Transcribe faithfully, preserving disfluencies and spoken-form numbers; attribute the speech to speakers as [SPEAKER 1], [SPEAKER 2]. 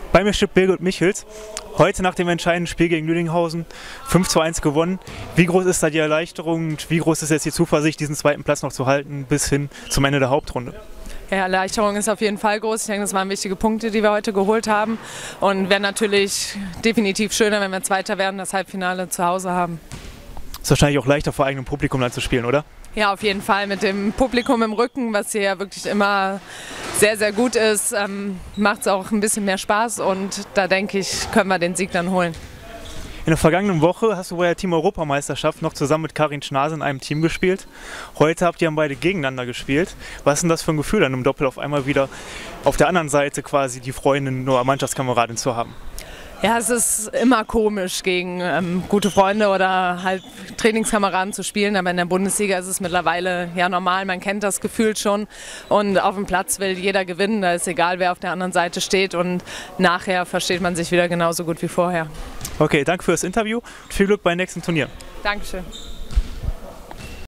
[SPEAKER 1] Bei mir steht Birgit Michels. Heute nach dem entscheidenden Spiel gegen Lüdinghausen fünf zu eins gewonnen. Wie groß ist da die Erleichterung und wie groß ist jetzt die Zuversicht, diesen zweiten Platz noch zu halten bis hin zum Ende der Hauptrunde?
[SPEAKER 2] Ja, Erleichterung ist auf jeden Fall groß. Ich denke, das waren wichtige Punkte, die wir heute geholt haben. Und wäre natürlich definitiv schöner, wenn wir Zweiter werden, das Halbfinale zu Hause haben.
[SPEAKER 1] Ist wahrscheinlich auch leichter vor eigenem Publikum dann zu spielen, oder?
[SPEAKER 2] Ja, auf jeden Fall. Mit dem Publikum im Rücken, was hier ja wirklich immer sehr, sehr gut ist, ähm, macht es auch ein bisschen mehr Spaß. Und da denke ich, können wir den Sieg dann holen.
[SPEAKER 1] In der vergangenen Woche hast du bei der Team-Europameisterschaft noch zusammen mit Karin Schnase in einem Team gespielt. Heute habt ihr beide gegeneinander gespielt. Was ist denn das für ein Gefühl, dann im Doppel auf einmal wieder auf der anderen Seite quasi die Freundin oder Mannschaftskameradin zu haben?
[SPEAKER 2] Ja, es ist immer komisch, gegen ähm, gute Freunde oder halt Trainingskameraden zu spielen, aber in der Bundesliga ist es mittlerweile ja normal, man kennt das Gefühl schon und auf dem Platz will jeder gewinnen, da ist egal, wer auf der anderen Seite steht und nachher versteht man sich wieder genauso gut wie vorher.
[SPEAKER 1] Okay, danke für das Interview und viel Glück beim nächsten Turnier.
[SPEAKER 2] Dankeschön.